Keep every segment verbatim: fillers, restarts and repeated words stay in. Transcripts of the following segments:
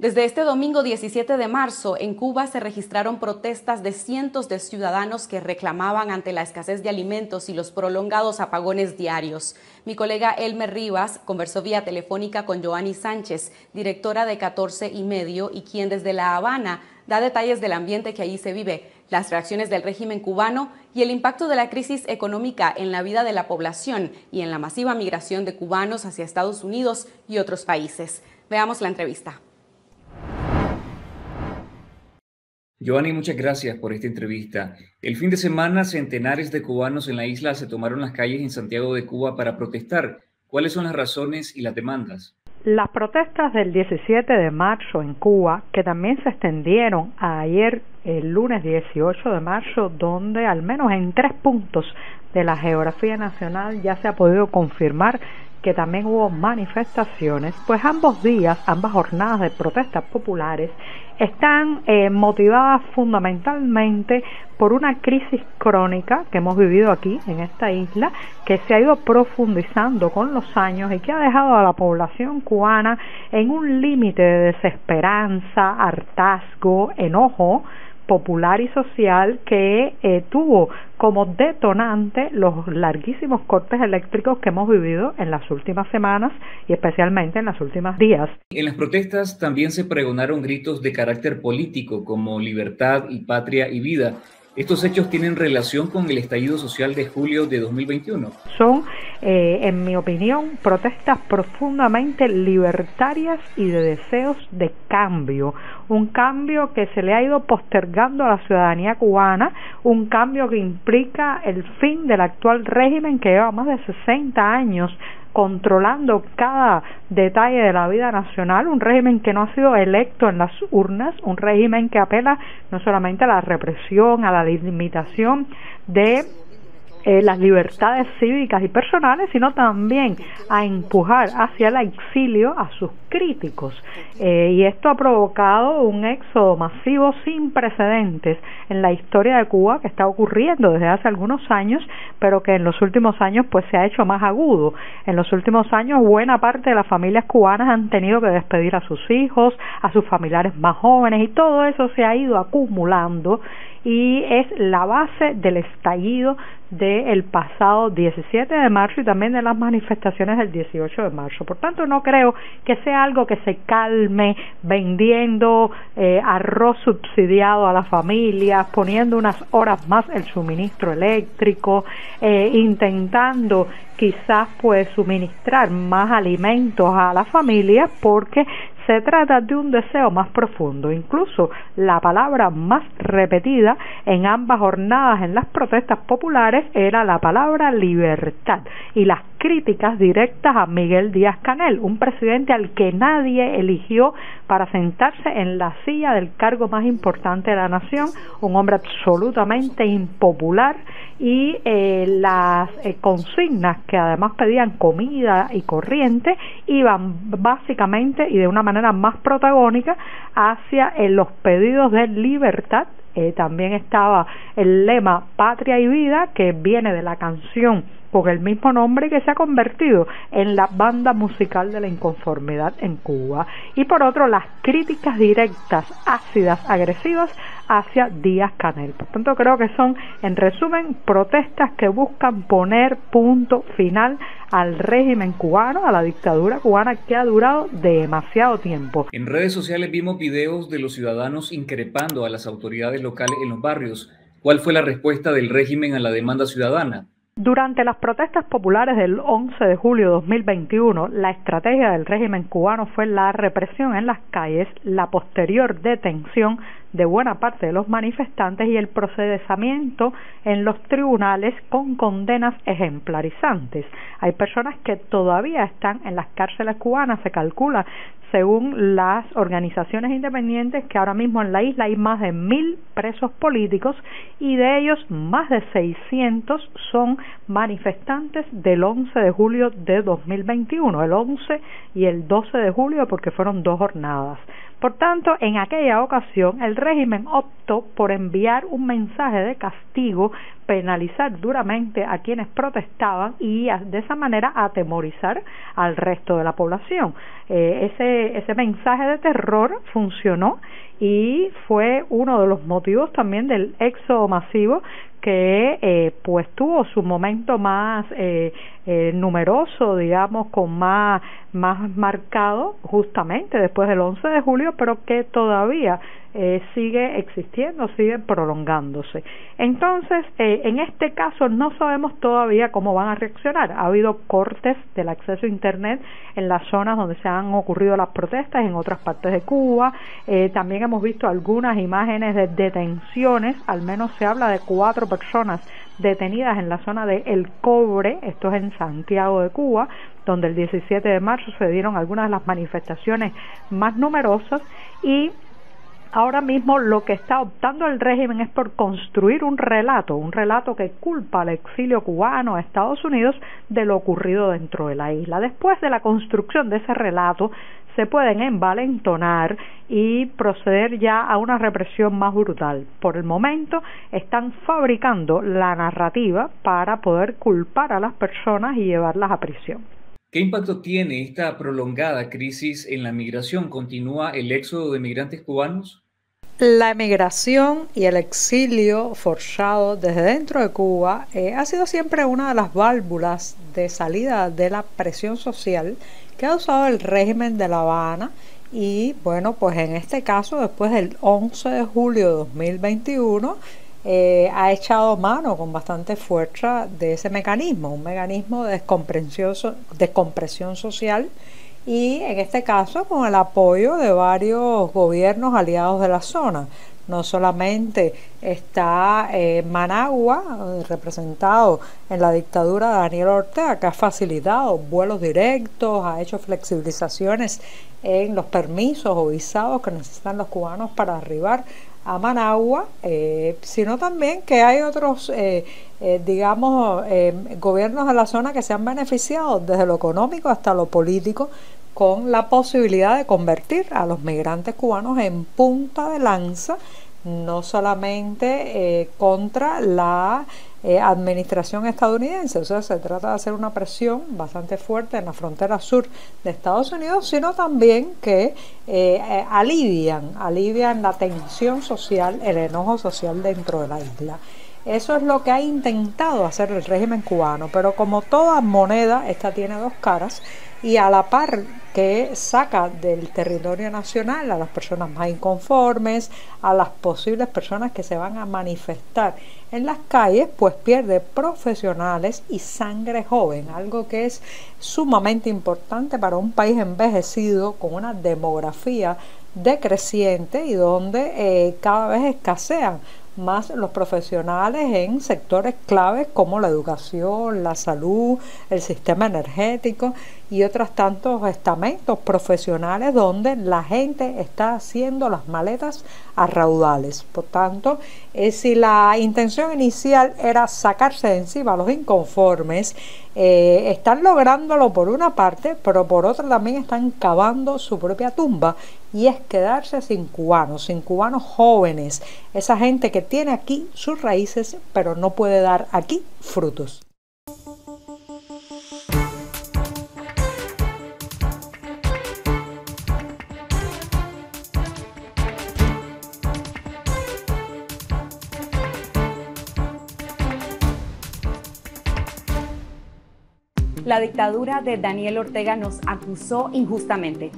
Desde este domingo diecisiete de marzo, en Cuba se registraron protestas de cientos de ciudadanos que reclamaban ante la escasez de alimentos y los prolongados apagones diarios. Mi colega Elmer Rivas conversó vía telefónica con Joanny Sánchez, directora de catorce y medio, y quien desde La Habana da detalles del ambiente que allí se vive, las reacciones del régimen cubano y el impacto de la crisis económica en la vida de la población y en la masiva migración de cubanos hacia Estados Unidos y otros países. Veamos la entrevista. Joanny, muchas gracias por esta entrevista. El fin de semana, centenares de cubanos en la isla se tomaron las calles en Santiago de Cuba para protestar. ¿Cuáles son las razones y las demandas? Las protestas del diecisiete de marzo en Cuba, que también se extendieron a ayer, el lunes dieciocho de marzo, donde al menos en tres puntos de la geografía nacional ya se ha podido confirmar que también hubo manifestaciones, pues ambos días, ambas jornadas de protestas populares están eh, motivadas fundamentalmente por una crisis crónica que hemos vivido aquí en esta isla, que se ha ido profundizando con los años y que ha dejado a la población cubana en un límite de desesperanza, hartazgo, enojo popular y social que eh, tuvo como detonante los larguísimos cortes eléctricos que hemos vivido en las últimas semanas y especialmente en los últimos días. En las protestas también se pregonaron gritos de carácter político como libertad y patria y vida. ¿Estos hechos tienen relación con el estallido social de julio de dos mil veintiuno? Son, eh, en mi opinión, protestas profundamente libertarias y de deseos de cambio. Un cambio que se le ha ido postergando a la ciudadanía cubana, un cambio que implica el fin del actual régimen que lleva más de sesenta años controlando cada detalle de la vida nacional, un régimen que no ha sido electo en las urnas, un régimen que apela no solamente a la represión, a la limitación de Eh, las libertades cívicas y personales, sino también a empujar hacia el exilio a sus críticos. Eh, y esto ha provocado un éxodo masivo sin precedentes en la historia de Cuba, que está ocurriendo desde hace algunos años, pero que en los últimos años pues se ha hecho más agudo. En los últimos años buena parte de las familias cubanas han tenido que despedir a sus hijos, a sus familiares más jóvenes, y todo eso se ha ido acumulando y es la base del estallido del pasado diecisiete de marzo y también de las manifestaciones del dieciocho de marzo. Por tanto, no creo que sea algo que se calme vendiendo eh, arroz subsidiado a las familias, poniendo unas horas más el suministro eléctrico, eh, intentando quizás pues suministrar más alimentos a las familias, porque se trata de un deseo más profundo. Incluso la palabra más repetida en ambas jornadas en las protestas populares era la palabra libertad y las críticas directas a Miguel Díaz-Canel, un presidente al que nadie eligió para sentarse en la silla del cargo más importante de la nación, un hombre absolutamente impopular, y eh, las eh, consignas que además pedían comida y corriente iban básicamente y de una manera más protagónica hacia eh, los pedidos de libertad. Eh, también estaba el lema Patria y Vida, que viene de la canción con el mismo nombre que se ha convertido en la banda musical de la inconformidad en Cuba. Y por otro, las críticas directas, ácidas, agresivas hacia Díaz-Canel. Por tanto, creo que son, en resumen, protestas que buscan poner punto final al régimen cubano, a la dictadura cubana que ha durado demasiado tiempo. En redes sociales vimos videos de los ciudadanos increpando a las autoridades locales en los barrios. ¿Cuál fue la respuesta del régimen a la demanda ciudadana? Durante las protestas populares del once de julio de dos mil veintiuno, la estrategia del régimen cubano fue la represión en las calles, la posterior detención de buena parte de los manifestantes y el procesamiento en los tribunales con condenas ejemplarizantes. Hay personas que todavía están en las cárceles cubanas. Se calcula, según las organizaciones independientes, que ahora mismo en la isla hay más de mil presos políticos y de ellos más de seiscientos son manifestantes del once de julio de dos mil veintiuno, el once y el doce de julio, porque fueron dos jornadas. Por tanto, en aquella ocasión el régimen optó por enviar un mensaje de castigo penalizar duramente a quienes protestaban y a, de esa manera atemorizar al resto de la población. Eh, ese, ese mensaje de terror funcionó y fue uno de los motivos también del éxodo masivo que eh, pues tuvo su momento más eh, eh, numeroso, digamos, con más, más marcado justamente después del once de julio, pero que todavía eh, sigue existiendo, sigue prolongándose. Entonces, eh, en este caso no sabemos todavía cómo van a reaccionar. Ha habido cortes del acceso a Internet en las zonas donde se han ocurrido las protestas, en otras partes de Cuba. Eh, también hemos visto algunas imágenes de detenciones, al menos se habla de cuatro personas detenidas en la zona de El Cobre, esto es en Santiago de Cuba, donde el diecisiete de marzo se dieron algunas de las manifestaciones más numerosas, y ahora mismo lo que está optando el régimen es por construir un relato, un relato que culpa al exilio cubano a Estados Unidos de lo ocurrido dentro de la isla. Después de la construcción de ese relato, se pueden envalentonar y proceder ya a una represión más brutal. Por el momento están fabricando la narrativa para poder culpar a las personas y llevarlas a prisión. ¿Qué impacto tiene esta prolongada crisis en la migración? ¿Continúa el éxodo de migrantes cubanos? La emigración y el exilio forzado desde dentro de Cuba eh, ha sido siempre una de las válvulas de salida de la presión social que ha usado el régimen de La Habana, y bueno, pues en este caso, después del once de julio de dos mil veintiuno, eh, ha echado mano con bastante fuerza de ese mecanismo, un mecanismo de descompresión, descompresión social, y en este caso con el apoyo de varios gobiernos aliados de la zona. No solamente está eh, Managua, eh, representado en la dictadura de Daniel Ortega, que ha facilitado vuelos directos, ha hecho flexibilizaciones en los permisos o visados que necesitan los cubanos para arribar a Managua, eh, sino también que hay otros, eh, eh, digamos, eh, gobiernos de la zona que se han beneficiado desde lo económico hasta lo político, con la posibilidad de convertir a los migrantes cubanos en punta de lanza, no solamente eh, contra la eh, administración estadounidense. O sea, se trata de hacer una presión bastante fuerte en la frontera sur de Estados Unidos, sino también que eh, eh, alivian, alivian la tensión social, el enojo social dentro de la isla. Eso es lo que ha intentado hacer el régimen cubano, pero como toda moneda, esta tiene dos caras, y a la par que saca del territorio nacional a las personas más inconformes, a las posibles personas que se van a manifestar en las calles, pues pierde profesionales y sangre joven, algo que es sumamente importante para un país envejecido con una demografía decreciente y donde eh, cada vez escasean más los profesionales en sectores claves como la educación, la salud, el sistema energético y otros tantos estamentos profesionales donde la gente está haciendo las maletas a raudales. Por tanto, eh, si la intención inicial era sacarse de encima a los inconformes, eh, están lográndolo por una parte, pero por otra también están cavando su propia tumba, y es quedarse sin cubanos, sin cubanos jóvenes, esa gente que tiene aquí sus raíces pero no puede dar aquí frutos. La dictadura de Daniel Ortega nos acusó injustamente.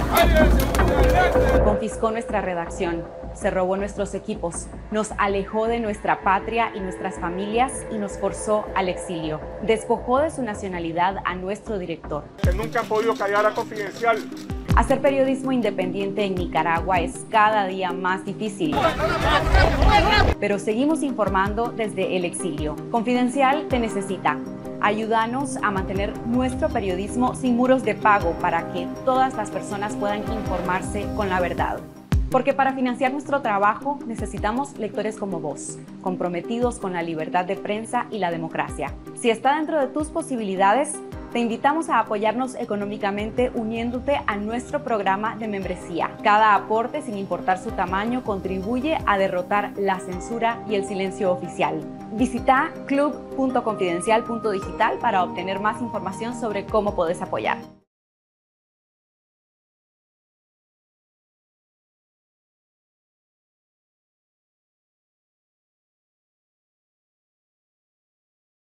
Confiscó nuestra redacción, se robó nuestros equipos, nos alejó de nuestra patria y nuestras familias y nos forzó al exilio. Despojó de su nacionalidad a nuestro director. Que nunca han podido callar a Confidencial. Hacer periodismo independiente en Nicaragua es cada día más difícil. Pero seguimos informando desde el exilio. Confidencial te necesita. Ayúdanos a mantener nuestro periodismo sin muros de pago para que todas las personas puedan informarse con la verdad. Porque para financiar nuestro trabajo necesitamos lectores como vos, comprometidos con la libertad de prensa y la democracia. Si está dentro de tus posibilidades, Te invitamos a apoyarnos económicamente uniéndote a nuestro programa de membresía. Cada aporte, sin importar su tamaño, contribuye a derrotar la censura y el silencio oficial. Visita club punto confidencial punto digital para obtener más información sobre cómo puedes apoyar.